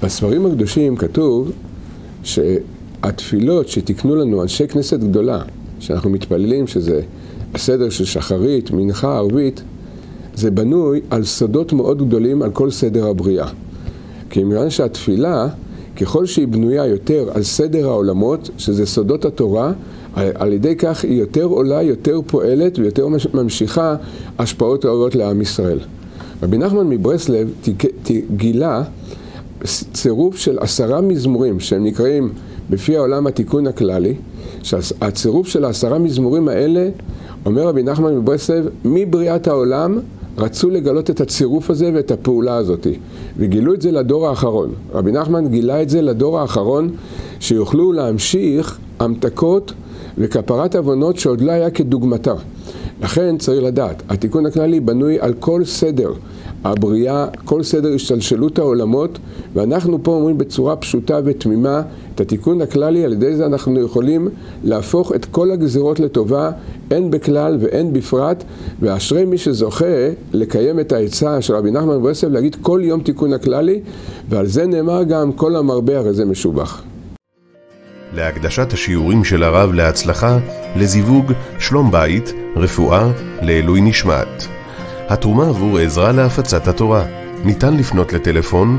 בספרים הקדושים כתוב שהתפילות שתקנו לנו אנשי כנסת גדולה, שאנחנו מתפללים שזה הסדר של שחרית, מנחה, ערבית, זה בנוי על סודות מאוד גדולים על כל סדר הבריאה. כי מכיוון שהתפילה, ככל שהיא בנויה יותר על סדר העולמות, שזה סודות התורה, על ידי כך היא יותר עולה, יותר פועלת ויותר ממשיכה השפעות רבות לעם ישראל. רבי נחמן מברסלב גילה צירוף של 10 מזמורים שהם נקראים בפי העולם התיקון הכללי, שהצירוף של 10 מזמורים האלה, אומר רבי נחמן מברסלב, מבריאת העולם רצו לגלות את הצירוף הזה ואת הפעולה הזאת, וגילו את זה לדור האחרון. רבי נחמן גילה את זה לדור האחרון, שיוכלו להמשיך המתקות וכפרת עוונות שעוד לא היה כדוגמתה. לכן צריך לדעת, התיקון הכללי בנוי על כל סדר הבריאה, כל סדר השתלשלות העולמות, ואנחנו פה אומרים בצורה פשוטה ותמימה את התיקון הכללי, על ידי זה אנחנו יכולים להפוך את כל הגזירות לטובה, אין בכלל ואין בפרט, ואשרי מי שזוכה לקיים את העצה של רבי נחמן מברסלב, להגיד כל יום תיקון הכללי, ועל זה נאמר גם כל המרבה הרי זה משובח. להקדשת השיעורים של הרב להצלחה, לזיווג, שלום בית, רפואה, לעילוי נשמת. התרומה עבור עזרה להפצת התורה. ניתן לפנות לטלפון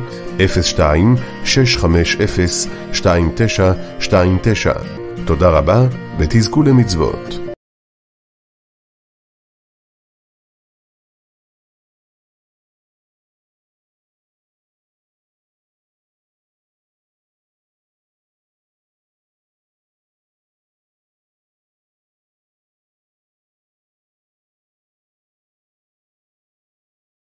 02-650-2929. תודה רבה ותזכו למצוות.